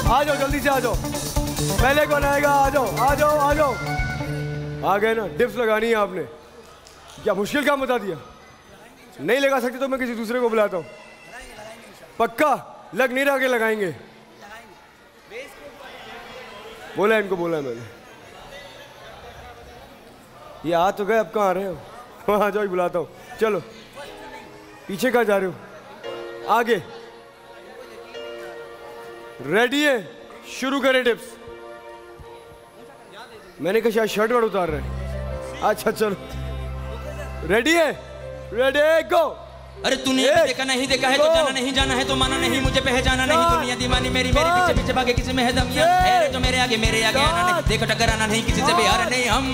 आ जाओ जल्दी से आ जाओ। पहले कौन आएगा? आ जाओ आ जाओ आ जाओ। आ गए ना? डिप्स लगानी है आपने। क्या मुश्किल काम बता दिया? नहीं लगा सकते तो मैं किसी दूसरे को बुलाता हूँ। पक्का लग नहीं रहा के लगाएंगे? बोला इनको, बोला मैंने। ये आ तो गए, अब कहाँ आ रहे हो? आ जाओ, बुलाता हूँ। चलो पीछे कहाँ जा रहे हो? आगे। रेडी है? शुरू करें डिप्स। मैंने कहा शायद शर्ट वर्ट उतार रहे हैं। अच्छा चलो, रेडी है? Ready go. अरे तूने देखा नहीं देखा है तो जाना नहीं, जाना है तो माना नहीं, मुझे पहचाना नहीं। दुनिया दीवानी मेरी मेरी पीछे पीछे भागे किसी में है दम यार, जो मेरे आगे आना नहीं। देखो टकराना नहीं किसी से, बिहार नहीं हम।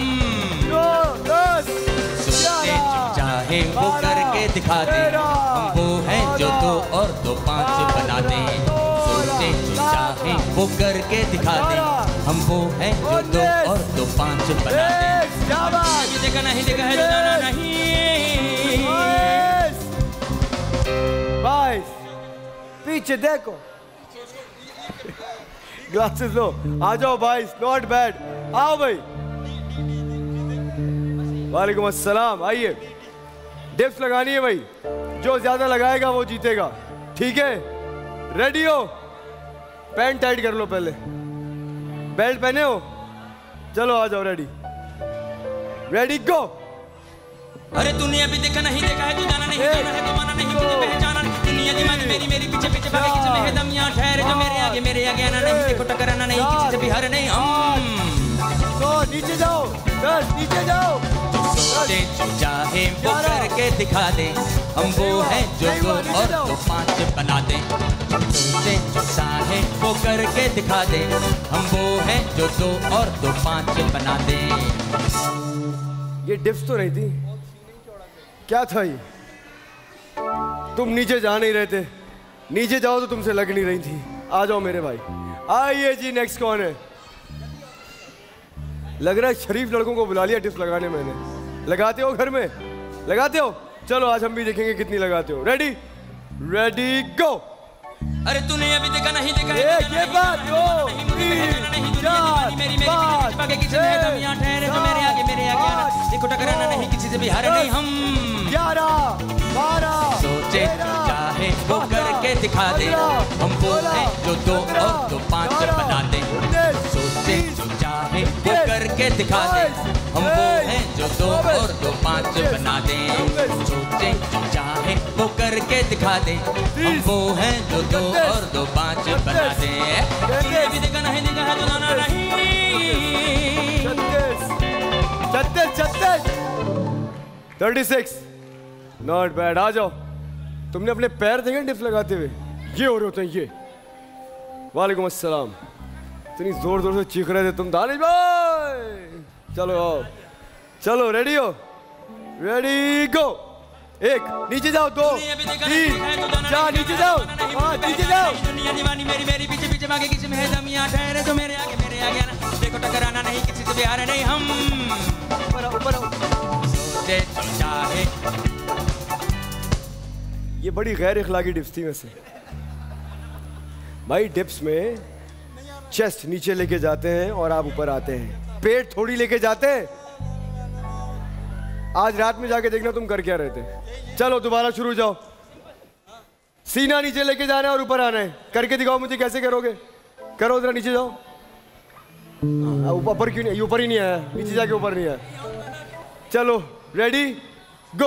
सोचते चाहे वो करके दिखा दे, हम वो है जो 2 और 2 5 बना दे। सोचते चाहे वो करके दिखा दे, हम वो है जो 2 और 2 5 बना दे। देखा नहीं देखा है तो जाना नहीं। भाई पीछे देखो। ग्लासेस लो, आ जाओ भाई। नॉट बैड, आओ भाई। वालेकुम अस्सलाम। आइए, डिप्स लगानी है भाई। जो ज्यादा लगाएगा वो जीतेगा, ठीक है? रेडी हो? पैंट टाइट कर लो पहले। बेल्ट पहने हो? चलो आ जाओ। Ready ready go. अरे तूने अभी देखा नहीं देखा है तो जाना नहीं, जाना है तो माना नहीं, मुझे पहचाना नहीं। दुनिया दीवानी मेरी मेरी पीछे पीछे भागे किसी में है दम यार, ठहरे जो मेरे आगे आना नहीं। देखो टकराना नहीं किसी से, बिहार नहीं हम। तो नीचे जाओ, बस नीचे जाओ। सोचते चाहे वो करके दिखा दे, हम वो है जो 2 और 2 5 बना दे। सोचते चाहे वो करके दिखा दे, हम वो है जो 2 और 2 5 बना दे। ये डिप्स तो नहीं थी, क्या था ये? तुम नीचे जा नहीं रहे थे, नीचे जाओ तो तुमसे लग नहीं रही थी। आ जाओ मेरे भाई। आइए जी, नेक्स्ट कौन है? लग रहा है शरीफ लड़कों को बुला लिया डिप्स लगाने मैंने। लगाते हो घर में? लगाते हो? चलो आज हम भी देखेंगे कितनी लगाते हो। Ready ready go. अरे तूने अभी देखा नहीं देखा है ये बात 2 3 4 5 भागे किसी में दम यार, ठहरे जो मेरे आगे आना। देखो टकराना नहीं किसी से, बिहार नहीं हम। 11 12 सोचे चाहे वो करके दिखा दे, हम वो है जो 2 और 2 5 बना दे। सोचे चाहे वो करके दिखा दे, हम वो है जो 2 और 2 5 बना दे। सोचे चाहे वो करके दिखा दे, हम वो है जो 2 और 2 5 बना दे। तूने भी देखा नहीं देखा है तो जाना नहीं। 36 36 नॉट बैड। आ जाओ। तुमने अपने पैर देखे डिप्स लगाते हुए? ये हो रहे होते हैं ये। वालेकुम अस्सलाम। इतनी जोर जोर से चीख रहे थे तुम दानिश भाई। चलो आओ, चलो रेडी हो? रेडी गो। 1 नीचे जाओ, 2 3 4 नीचे जाओ, 5 नीचे जाओ। दुनिया दीवानी मेरी मेरी पीछे पीछे भागे किसी में है दम यार, ठहरे जो मेरे आगे आना। देखो टकराना नहीं किसी से, बिहार नहीं हम। ऊपर सोचे चाहे। ये बड़ी गैर इखलाकी डिप्स थी वैसे भाई। डिप्स में चेस्ट नीचे लेके जाते हैं और आप ऊपर आते हैं, पेट थोड़ी लेके जाते हैं। आज रात में जाके देखना तुम कर क्या रहे थे। चलो दोबारा शुरू जाओ। सीना नीचे लेके जाना है और ऊपर आना है। करके दिखाओ मुझे कैसे करोगे। करो जरा, नीचे जाओ। ऊपर क्यों नहीं? ऊपर ही नहीं आया, नीचे जाके ऊपर नहीं आया। चलो रेडी गो।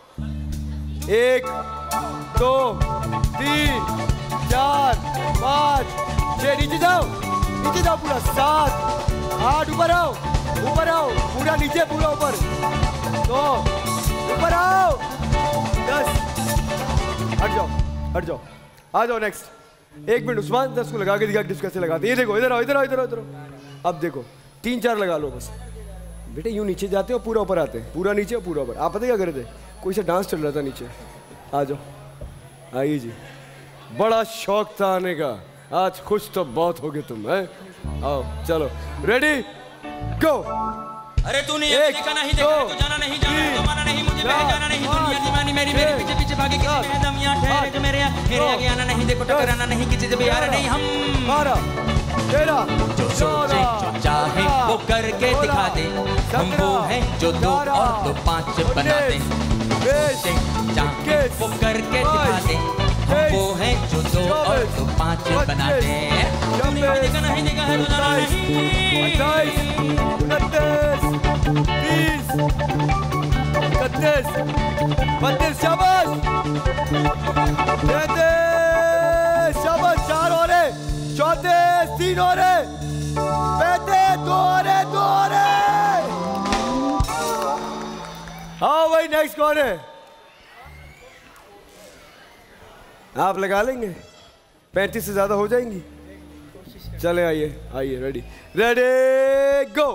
1 2 3 4 5 6 नीचे जाओ, नीचे जाओ पूरा। 7 8 ऊपर आओ, ऊपर आओ पूरा नीचे, पूरा ऊपर। 2 ऊपर आओ। 10 हट जाओ, हट जाओ। आ जाओ नेक्स्ट। 1 मिनट उस्मान, 10 को लगा के दिखा डिप्स कैसे लगाते। ये देखो, इधर आओ इधर आओ इधर आओ इधर आओ। अब देखो 3 4 लगा लो बस। बेटे यूं नीचे जाते हो, पूरा ऊपर आते हैं। पूरा नीचे और पूरा ऊपर। आप पता क्या कर रहे थे? कोई सा डांस चल रहा था नीचे। आ जाओ, आइए जी। बड़ा शौक था आने का, आज खुश तो बहुत हो गए तुम हैं। आओ चलो रेडी गो। अरे तूने देखा नहीं देखा है तो जाना नहीं, जाना है तो माना नहीं, मुझे पहचाना नहीं। दुनिया दीवानी मेरी मेरे पीछे पीछे भागे किसी में दम यार, ठहरे जो मेरे आगे आना नहीं। देखो टकराना नहीं किसी से, बिहार नहीं हम। 12 13 जो सोचे जो चाहे वो करके दिखा दे, हम वो हैं जो 2 और 2 5 बना दे। सोचे चाहे वो करके दिखा दे, हम वो हैं जो 2 और 2 5 बना दे। 28 29 30 शाबाश 33 शाबाश 4 और 34 3 और 35 2 और 2 और। हाँ भाई नेक्स्ट कौन है? आप लगा लेंगे 35 से ज्यादा हो जाएंगी। चले आइए आइए रेडी रेडी गो।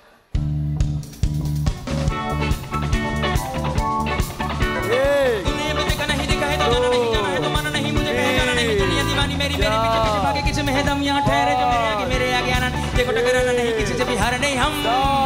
यहाँ ठहरे जो मेरे आगे आना, देखो टकराना नहीं किसी से भी हार नहीं हम।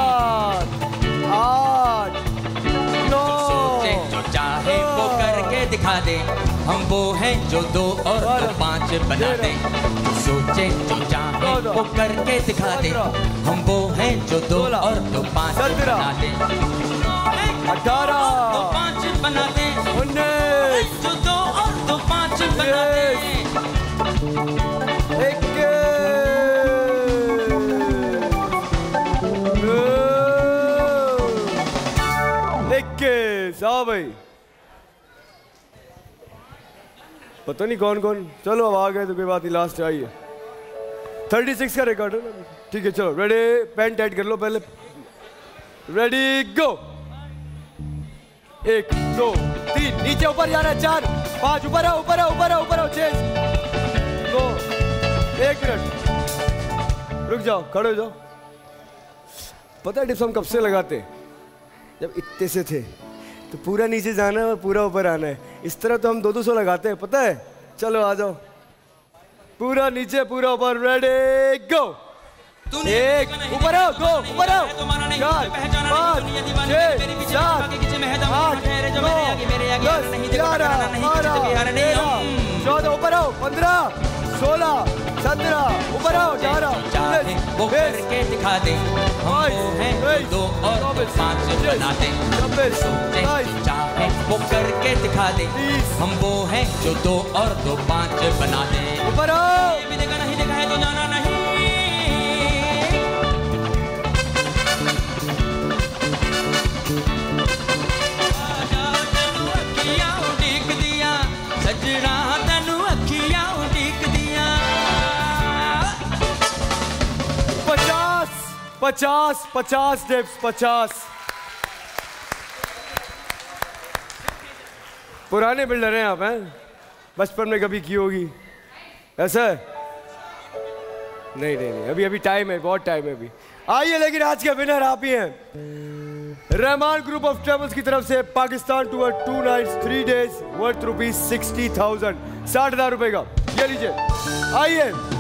8 9 सोचे जो चाहे वो करके दिखा दे, हम वो हैं जो 2 और 2 5 बना दे। सोचे जो चाहे वो करके दिखा दे, हम वो हैं जो 2 और 2 5 बना दे। 18 2 5 बना दे, 19 जो 2 और 2 5 बना दे। 21 हाँ भाई पता नहीं कौन कौन। चलो अब आ गए तो कोई बात नहीं, लास्ट आइए। 36 का रिकॉर्ड है ना, ठीक है। चलो रेडी, पेन टाइट कर लो पहले। रेडी गो। 1 2 3 नीचे ऊपर जा रहा है, 4 5 ऊपर आओ ऊपर आओ ऊपर आओ ऊपर आओ। 6 2 1 मिनट रुक जाओ, खड़े हो जाओ। पता है डिप्स हम कब से लगाते हैं? जब इतने से थे तो पूरा नीचे जाना है और पूरा ऊपर आना है। इस तरह तो हम 200 लगाते हैं, पता है। चलो आ जाओ, पूरा नीचे पूरा ऊपर। रेडी गो। 1 ऊपर आओ, 2 ऊपर आओ, 4 5 6 7 8 9 10 11 12 13 14 ऊपर आओ, 15 16 17 ऊपर आओ, 18 चाहे वो करके दिखा दे, हम वो हैं जो 2 और 5 बना दे। सोचे चाहे वो करके दिखा दे, हम वो हैं जो 2 और 2 5 बना दे। ऊपर आओ। ये भी देखा नहीं देखा है तो जाना नहीं। सजना तनु अखियां उड़ीक दिया। 50 50 स्टेप्स 50। पुराने बिल्डर हैं आप, हैं? बचपन में कभी की होगी ऐसा है? नहीं नहीं नहीं, अभी अभी टाइम है, बहुत टाइम है अभी। आइए, लेकिन आज के विनर आप ही हैं। रहमान ग्रुप ऑफ ट्रेवल्स की तरफ से Pakistan tour 2 nights 3 days worth ₹60,000 ₹60,000 का। ये लीजिए, आइए।